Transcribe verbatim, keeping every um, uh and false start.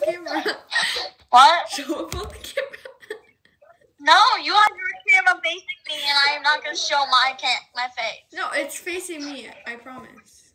camera. What? Show up on the camera. No, you have your camera facing me, and I am not gonna show my can my face. No, it's facing me. I promise.